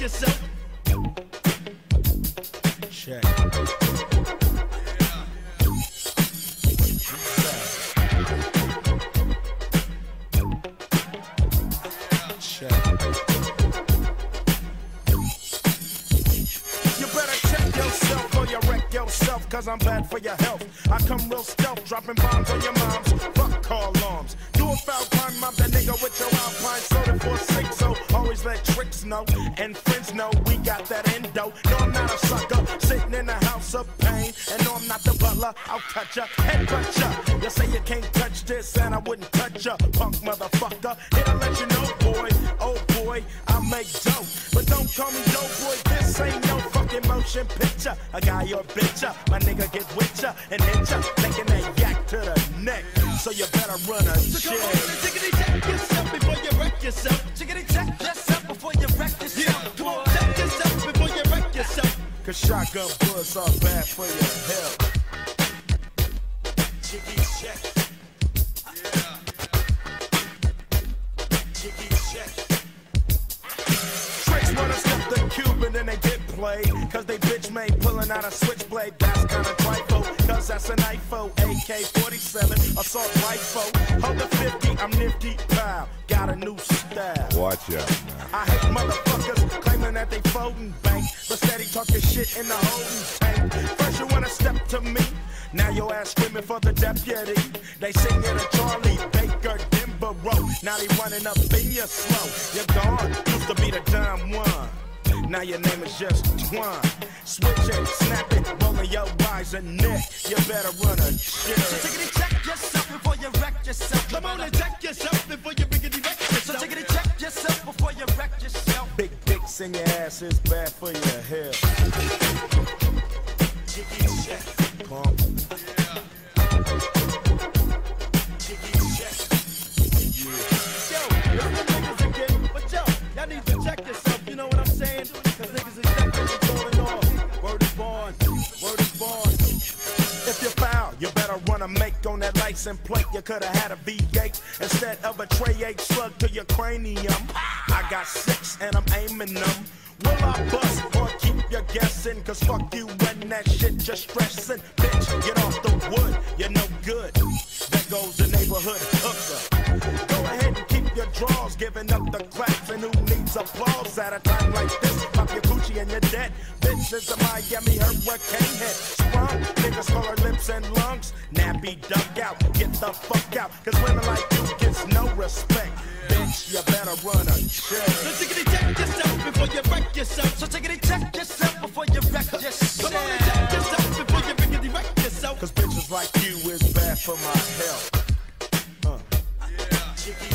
yourself. Check. Yourself, cause I'm bad for your health. I come real stealth, dropping bombs on your moms. Fuck car alarms. Do a foul crime, mob that nigga with your Alpine soda for 6. So always let tricks know and friends know we got that endo. No, I'm not a sucker sitting in the house of pain. And no, I'm not the butler. I'll cut ya, head cut ya. You say you can't touch this, and I wouldn't touch ya, punk motherfucker. Here to let you know, boy, oh boy, I make dope. But don't call me dope, boy. This ain't no fucking motion picture. A guy or bitch ya, my nigga get with ya and hit ya, taking that yak to the neck. So you better run a so check. Come on, chickity check yourself before you wreck yourself. Chickity check yourself before you wreck yourself. Yeah, come on, check yourself before you wreck yourself. Cause shotgun bullets are bad for your health. Chickity check. Yeah. Chickity check. Tricks wanna step the cube and then they get played. Cause they bitch made pulling out a switchblade. That's kinda trifle, cause that's an IFO. AK-47, assault rifle. Hold the 50, I'm nifty, pow. Got a new style. Watch out, man. I hate motherfuckers claiming that they folding bank, but steady talking shit in the holding tank. First you wanna step to me, now your ass screaming for the deputy. They sing it a Charlie Baker Denver Road. Now they running up in your slow. You're gone, used to be the dumb one. Now your name is just Twan. Switch it, snap it, rolling your eyes and neck. You better run a shit. So take it, check yourself before you wreck yourself. Come on and check yourself before you wreck yourself. So take it, check yourself before you wreck yourself. Big dicks in your ass is bad for your health. Jiggy check, pump. Yeah. Jiggy check. Yeah. Yo, it's the niggas again, but yo, y'all need to check yourself. You know what I'm saying? Cause niggas is definitely going off. Word is born. Word is born. If you foul, you better run a make on that license plate. You coulda had a V8 instead of a tray 8 slug to your cranium. I got 6 and I'm aiming them. Will I bust or keep you guessing? Cause fuck you and that shit you're stressing. Bitch, get off the wood, you're no good. There goes the neighborhood hooker. Go ahead and keep your drawers, giving up the claps. And who needs applause at a time like this? Pop your coochie and you're dead. Bitch is a Miami hurricane head. Sprung, niggas call her lips and lungs. Nappy duck out, get the fuck out. Cause women like you gets no respect. Bitch, you better run a check. So take it, check yourself before you wreck yourself. So take it, check yourself before you wreck yourself. Come on and check yourself before you wreck yourself. Cause bitches like you is bad for my health. Yeah.